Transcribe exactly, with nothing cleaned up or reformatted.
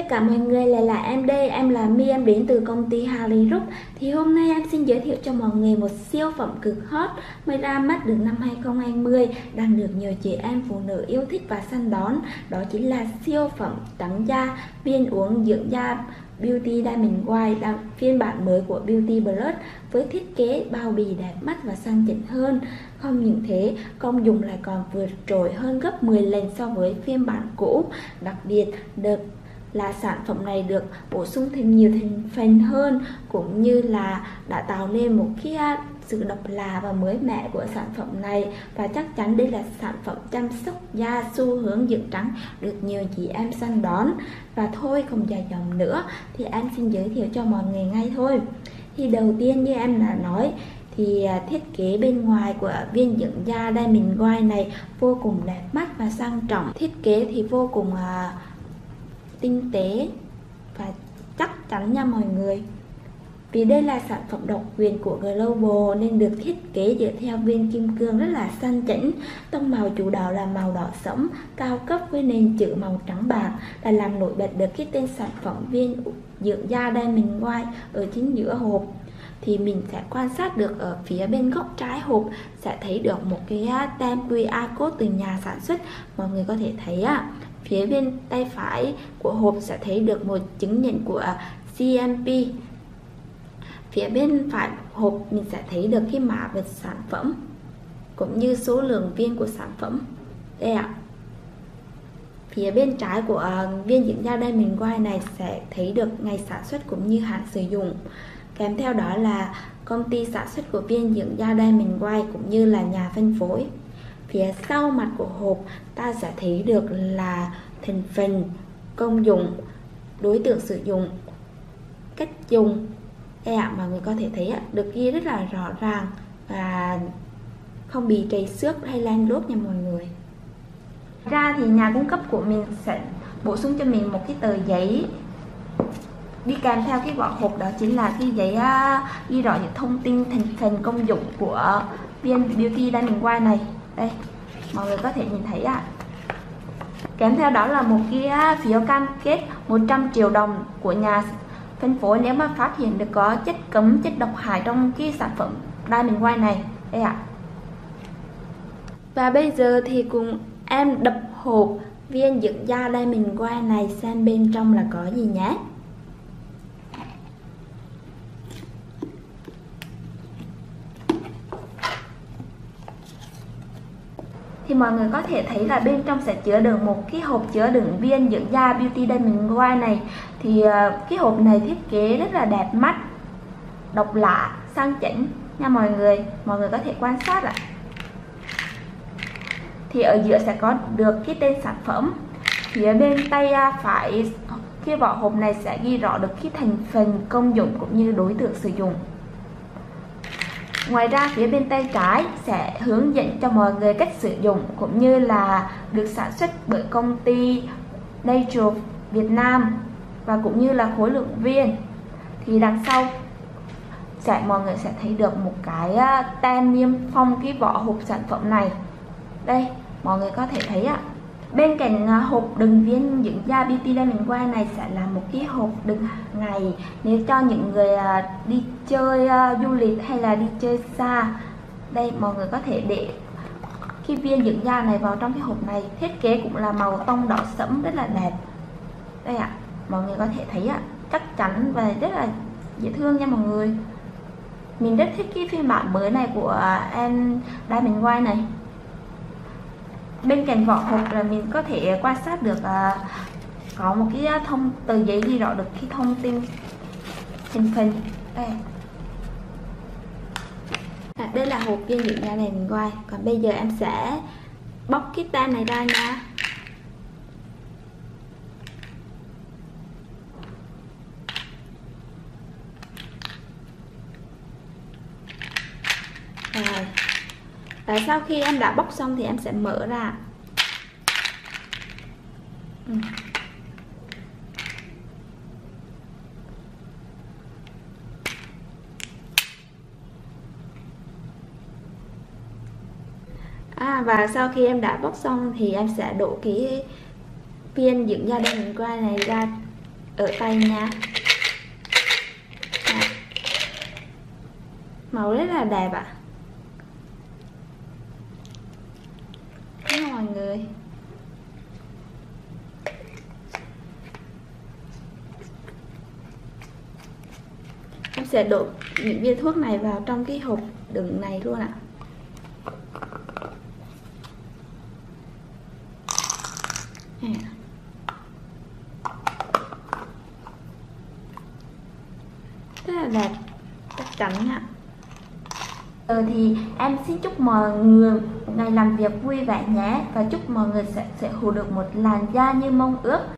tất cả mọi người, lại là em đây, em là My, em đến từ công ty Harley Group. Thì hôm nay em xin giới thiệu cho mọi người một siêu phẩm cực hot mới ra mắt được năm hai không hai không, đang được nhiều chị em phụ nữ yêu thích và săn đón. Đó chính là siêu phẩm trắng da viên uống dưỡng da Beauty Diamond White, phiên bản mới của Beauty Plus với thiết kế bao bì đẹp mắt và sang chảnh hơn. Không những thế, công dụng lại còn vượt trội hơn gấp mười lần so với phiên bản cũ. Đặc biệt được là sản phẩm này được bổ sung thêm nhiều thành phần hơn, cũng như là đã tạo nên một cái sự độc lạ và mới mẻ của sản phẩm này. Và chắc chắn đây là sản phẩm chăm sóc da xu hướng dưỡng trắng được nhiều chị em săn đón. Và thôi không dài dòng nữa thì em xin giới thiệu cho mọi người ngay thôi. Thì đầu tiên như em đã nói thì thiết kế bên ngoài của viên dưỡng da Diamond White này vô cùng đẹp mắt và sang trọng. Thiết kế thì vô cùng uh, tinh tế và chắc chắn nha mọi người. Vì đây là sản phẩm độc quyền của Global nên được thiết kế dựa theo viên kim cương rất là sang chảnh. Tông màu chủ đạo là màu đỏ sẫm cao cấp với nền chữ màu trắng bạc, là làm nổi bật được cái tên sản phẩm viên dưỡng da Diamond White ở chính giữa hộp. Thì mình sẽ quan sát được ở phía bên góc trái hộp sẽ thấy được một cái tem quy rờ code từ nhà sản xuất. Mọi người có thể thấy á, phía bên tay phải của hộp sẽ thấy được một chứng nhận của xê em pê. Phía bên phải hộp mình sẽ thấy được cái mã vật sản phẩm cũng như số lượng viên của sản phẩm. Đây ạ. Phía bên trái của viên dưỡng da Diamond White này sẽ thấy được ngày sản xuất cũng như hạn sử dụng. Kèm theo đó là công ty sản xuất của viên dưỡng da Diamond White cũng như là nhà phân phối. Phía sau mặt của hộp ta sẽ thấy được là thành phần, công dụng, đối tượng sử dụng, cách dùng. Đây ạ, mọi người có thể thấy được ghi rất là rõ ràng và không bị trầy xước hay len lốt nha mọi người. Ra thì nhà cung cấp của mình sẽ bổ sung cho mình một cái tờ giấy đi kèm theo cái vỏ hộp, đó chính là cái giấy uh, ghi rõ những thông tin thành phần công dụng của viên Beauty Diamond White này. Đây, mọi người có thể nhìn thấy ạ. À. Kèm theo đó là một cái phiếu cam kết một trăm triệu đồng của nhà phân phối nếu mà phát hiện được có chất cấm, chất độc hại trong cái sản phẩm Diamond White này. Đây ạ. À. Và bây giờ thì cùng em đập hộp viên dưỡng da Diamond White này xem bên trong là có gì nhé. Thì mọi người có thể thấy là bên trong sẽ chứa được một cái hộp chứa đựng viên dưỡng da Beauty Diamond White này. Thì uh, cái hộp này thiết kế rất là đẹp mắt, độc lạ, sang chảnh nha mọi người. Mọi người có thể quan sát ạ. Thì ở giữa sẽ có được cái tên sản phẩm. Phía bên tay uh, phải cái vỏ hộp này sẽ ghi rõ được cái thành phần, công dụng cũng như đối tượng sử dụng. Ngoài ra phía bên tay trái sẽ hướng dẫn cho mọi người cách sử dụng cũng như là được sản xuất bởi công ty Nature Việt Nam và cũng như là khối lượng viên. Thì đằng sau sẽ mọi người sẽ thấy được một cái tem niêm phong cái vỏ hộp sản phẩm này. Đây, mọi người có thể thấy ạ. Bên cạnh hộp đựng viên dưỡng da Beauty Diamond White này sẽ là một cái hộp đựng ngày nếu cho những người đi chơi du lịch hay là đi chơi xa. Đây, mọi người có thể để cái viên dưỡng da này vào trong cái hộp này. Thiết kế cũng là màu tông đỏ sẫm rất là đẹp. Đây ạ, mọi người có thể thấy ạ, chắc chắn và rất là dễ thương nha mọi người. Mình rất thích cái phiên bản mới này của em Diamond White này. Bên cạnh vỏ hộp là mình có thể quan sát được uh, có một cái thông tờ giấy ghi rõ được cái thông tin thành phần. Đây. À, đây là hộp viên dưỡng da này mình quay. Còn bây giờ em sẽ bóc cái tem này ra nha. Rồi. Và sau khi em đã bóc xong thì em sẽ mở ra. Ừ. À, và sau khi em đã bóc xong thì em sẽ đổ cái viên dưỡng da Diamond White này ra ở tay nha. À, màu rất là đẹp ạ. Cảm ơn mọi người. Em sẽ đổ những viên thuốc này vào trong cái hộp đựng này luôn ạ. À. Rất là đẹp, chắc chắn ạ. Giờ thì em xin chúc mọi người ngày làm việc vui vẻ nhé, và chúc mọi người sẽ sẽ hữu được một làn da như mong ước.